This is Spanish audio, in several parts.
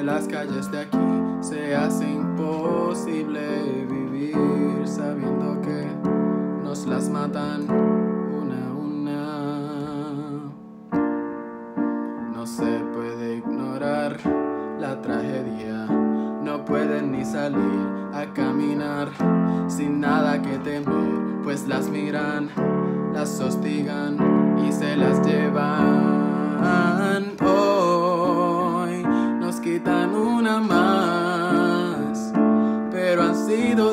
las calles de aquí se hace imposible vivir sabiendo que nos las matan una a una. No se puede ignorar la tragedia, no pueden ni salir a caminar sin nada que temer, pues las miran, las hostigan y se las llevan. Hoy nos quitan una más, pero han sido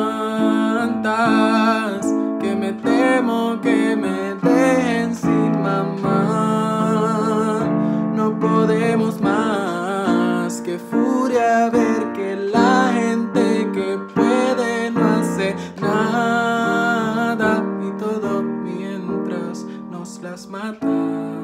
tantas que me temo que me dejen sin mamá. No podemos más, que furia ver que la gente que puede no hace nada, y todo mientras nos las matan.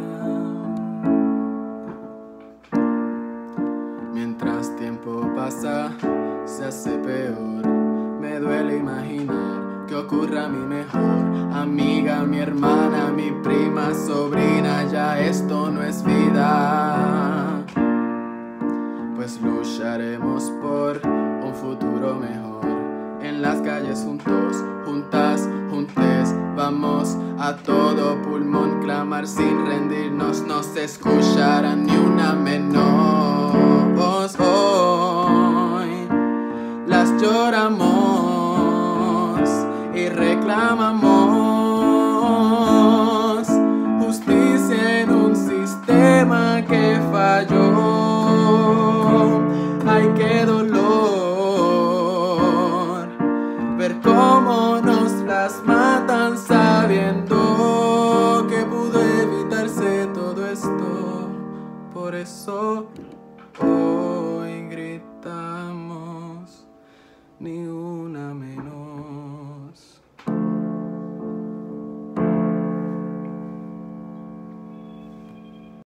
Mientras tiempo pasa, se hace peor. Me duele imaginar que ocurra a mi mejor amiga, mi hermana, mi prima, sobrina. Ya esto no es vida, pues lucharemos por un futuro mejor. En las calles juntos, juntas, juntes, vamos a todo pulmón clamar sin rendirnos. No se escuchará ni una menos. Hoy las lloramos y reclamamos justicia en un sistema que falló. Ay, qué dolor ver cómo nos las matan sabiendo que pudo evitarse todo esto. Por eso hoy grita.